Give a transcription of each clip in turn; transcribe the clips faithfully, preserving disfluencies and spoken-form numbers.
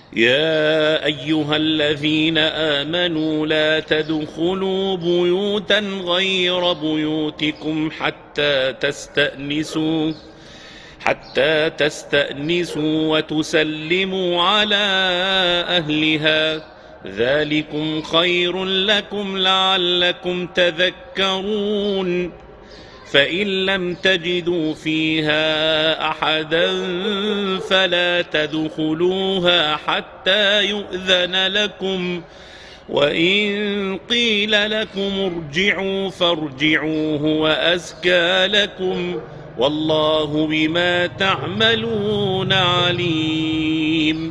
يا أيها الذين آمنوا لا تدخلوا بيوتا غير بيوتكم حتى تستأنسوا حتى تستأنسوا وتسلموا على أهلها، ذلكم خير لكم لعلكم تذكرون. فإن لم تجدوا فيها أحدا فلا تدخلوها حتى يؤذن لكم، وإن قيل لكم ارجعوا فارجعوا هو أزكى لكم، والله بما تعملون عليم.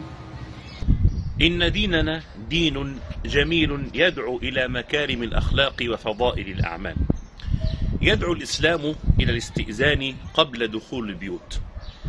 إن ديننا دين جميل يدعو إلى مكارم الأخلاق وفضائل الأعمال. يدعو الإسلام إلى الاستئذان قبل دخول البيوت.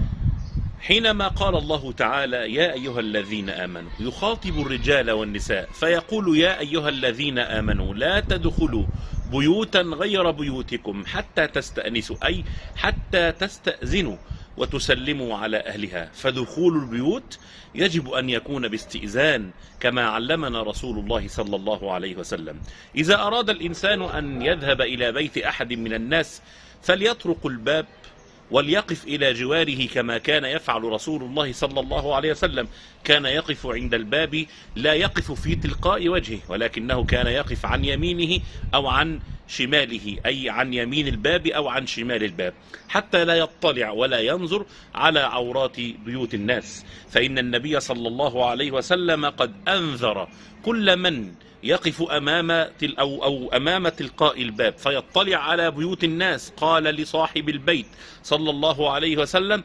حينما قال الله تعالى يا أيها الذين آمنوا يخاطب الرجال والنساء فيقول يا أيها الذين آمنوا لا تدخلوا بيوتا غير بيوتكم حتى تستأنسوا، أي حتى تستأذنوا وتسلموا على أهلها. فدخول البيوت يجب أن يكون باستئذان كما علمنا رسول الله صلى الله عليه وسلم. إذا أراد الإنسان أن يذهب إلى بيت أحد من الناس فليطرق الباب وليقف إلى جواره كما كان يفعل رسول الله صلى الله عليه وسلم. كان يقف عند الباب، لا يقف في تلقاء وجهه، ولكنه كان يقف عن يمينه أو عن شماله، أي عن يمين الباب أو عن شمال الباب، حتى لا يطلع ولا ينظر على عورات بيوت الناس. فإن النبي صلى الله عليه وسلم قد أنذر كل من يقف أمام تل أو, أو أمام تلقاء الباب فيطلع على بيوت الناس، قال لصاحب البيت صلى الله عليه وسلم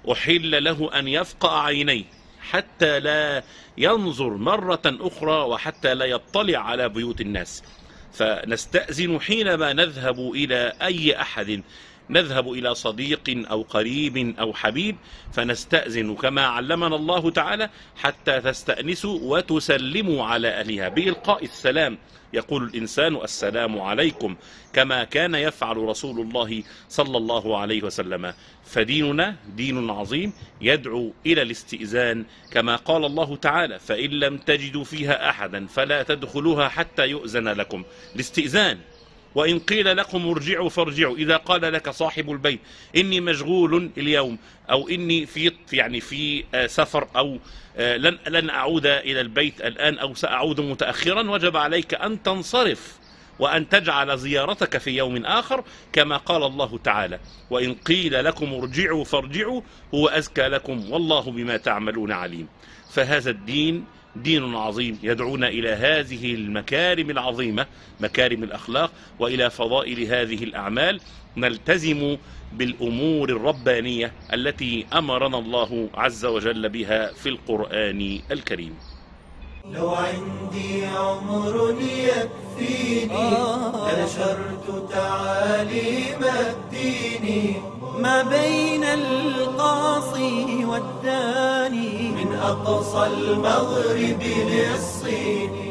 أحل له أن يفقأ عينيه حتى لا ينظر مرة أخرى وحتى لا يطلع على بيوت الناس. فنستأذن حينما نذهب إلى أي أحد، نذهب إلى صديق أو قريب أو حبيب، فنستأذن كما علمنا الله تعالى حتى تستأنسوا وتسلموا على أهلها بإلقاء السلام. يقول الإنسان السلام عليكم كما كان يفعل رسول الله صلى الله عليه وسلم. فديننا دين عظيم يدعو إلى الاستئذان كما قال الله تعالى فإن لم تجدوا فيها أحدا فلا تدخلوها حتى يؤذن لكم. الاستئذان. وإن قيل لكم ارجعوا فارجعوا، إذا قال لك صاحب البيت إني مشغول اليوم أو إني في يعني في سفر أو لن لن أعود إلى البيت الآن أو سأعود متأخرا، وجب عليك أن تنصرف وأن تجعل زيارتك في يوم آخر كما قال الله تعالى وإن قيل لكم ارجعوا فارجعوا هو أزكى لكم والله بما تعملون عليم. فهذا الدين دين عظيم يدعونا إلى هذه المكارم العظيمة، مكارم الأخلاق، وإلى فضائل هذه الأعمال. نلتزم بالأمور الربانية التي أمرنا الله عز وجل بها في القرآن الكريم. لو عندي عمر يكفيني لنشرت تعاليم الدين ما بين القاصي والداني من أقصى المغرب للصين.